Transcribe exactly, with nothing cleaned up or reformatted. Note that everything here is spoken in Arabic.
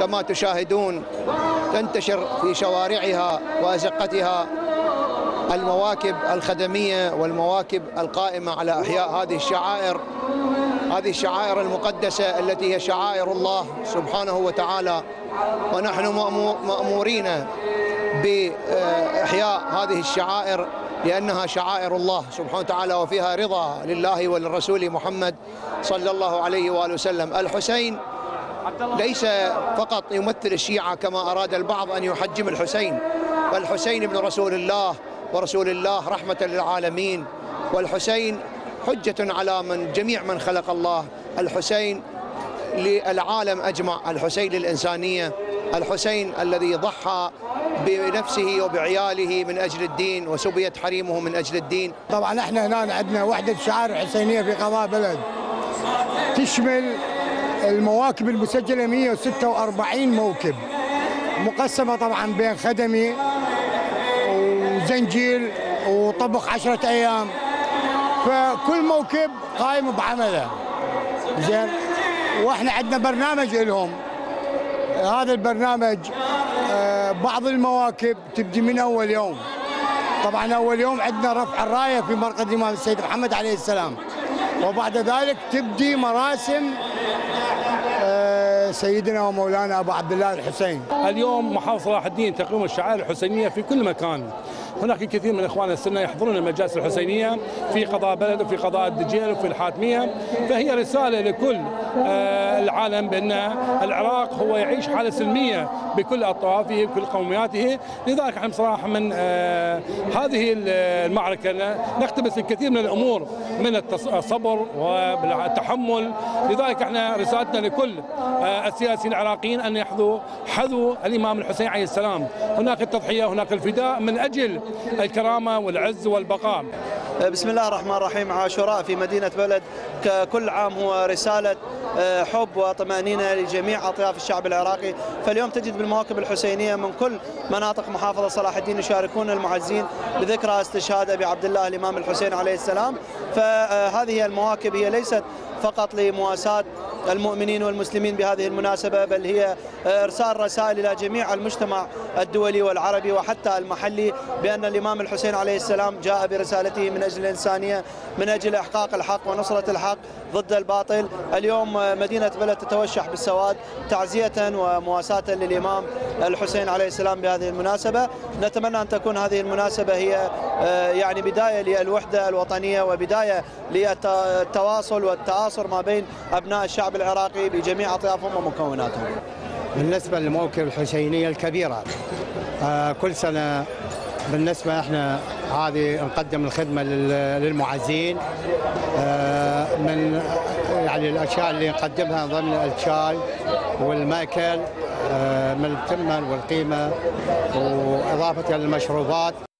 كما تشاهدون تنتشر في شوارعها وأزقتها المواكب الخدمية والمواكب القائمة على إحياء هذه الشعائر هذه الشعائر المقدسة التي هي شعائر الله سبحانه وتعالى، ونحن مأمورين بإحياء هذه الشعائر لأنها شعائر الله سبحانه وتعالى وفيها رضا لله وللرسول محمد صلى الله عليه وآله وسلم. الحسين ليس فقط يمثل الشيعة كما أراد البعض أن يحجم الحسين، فالحسين ابن رسول الله ورسول الله رحمة للعالمين، والحسين حجة على من جميع من خلق الله، الحسين للعالم أجمع، الحسين للإنسانية، الحسين الذي ضحى بنفسه وبعياله من أجل الدين وسبيت حريمه من أجل الدين. طبعا احنا هنا عندنا وحدة شعائر حسينية في قضاء بلد تشمل المواكب المسجلة مئة وستة وأربعين موكب، مقسمة طبعا بين خدمي وزنجيل وطبخ عشرة أيام، فكل موكب قائم بعمله. زين، واحنا عندنا برنامج لهم، هذا البرنامج بعض المواكب تبدي من أول يوم. طبعا أول يوم عندنا رفع الراية في مرقد الإمام السيد محمد عليه السلام، وبعد ذلك تبدي مراسم سيدنا ومولانا أبو عبد الله الحسين. اليوم محافظ صلاح الدين تقوم الشعائر الحسينية في كل مكان. هناك الكثير من إخواننا السنة يحضرون المجالس الحسينية في قضاء بلد وفي قضاء الدجيل وفي الحاتمية، فهي رسالة لكل العالم بأن العراق هو يعيش حالة سلمية بكل أطرافه بكل قومياته. لذلك احنا بصراحة من هذه المعركة نقتبس الكثير من الأمور من الصبر والتحمل. لذلك احنا رسالتنا لكل السياسيين العراقيين أن يحذوا حذو الإمام الحسين عليه السلام. هناك التضحية، هناك الفداء من أجل الكرامة والعز والبقاء. بسم الله الرحمن الرحيم. عاشوراء في مدينة بلد ككل عام هو رسالة حب وطمأنينة لجميع أطياف الشعب العراقي، فاليوم تجد بالمواكب الحسينية من كل مناطق محافظة صلاح الدين يشاركون المعزين بذكرى استشهاد أبي عبد الله الإمام الحسين عليه السلام. فهذه المواكب هي ليست فقط لمواساة المؤمنين والمسلمين بهذه المناسبة، بل هي إرسال رسائل إلى جميع المجتمع الدولي والعربي وحتى المحلي بأن الإمام الحسين عليه السلام جاء برسالته من أجل الإنسانية، من أجل إحقاق الحق ونصرة الحق ضد الباطل. اليوم مدينة بلد تتوشح بالسواد تعزية ومواساة للإمام الحسين عليه السلام بهذه المناسبة. نتمنى أن تكون هذه المناسبة هي يعني بداية للوحدة الوطنية وبداية للتواصل والتآصر ما بين أبناء الشعب العراقي بجميع أطيافهم ومكوناتهم. بالنسبة للموكب الحسينية الكبيرة، كل سنة بالنسبة احنا هذه نقدم الخدمة للمعزين، من يعني الأشياء اللي نقدمها ضمن الشاي والمأكل من التمن والقيمة وإضافة للمشروبات.